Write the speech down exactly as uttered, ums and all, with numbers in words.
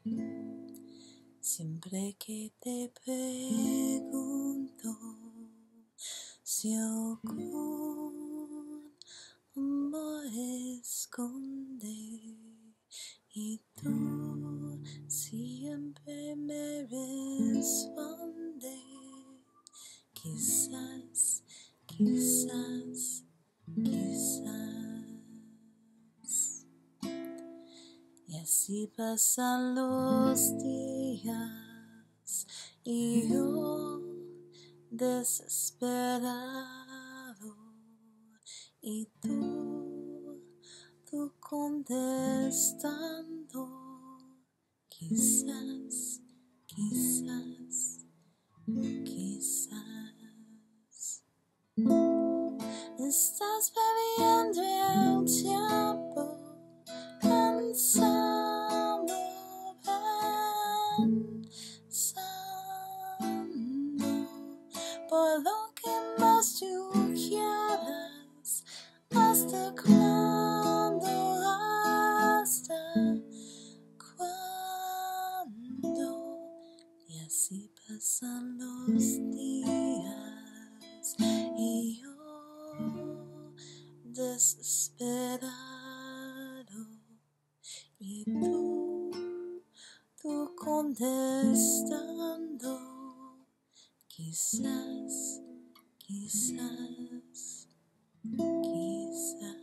Siempre que te pregunto si algún amor esconde, y tú siempre me respondes, quizás, quizás, quizás. Y así pasan los días y yo desesperado, y tú, tú contestando, quizás, quizás, quizás. Estás bebiendo el tiempo, pensando, pensando, por lo que más tú quieras. ¿Hasta cuándo? ¿Hasta cuándo? Y así pasan los días y yo desesperado, y tú, tú contestando, quizás, quizás, quizás.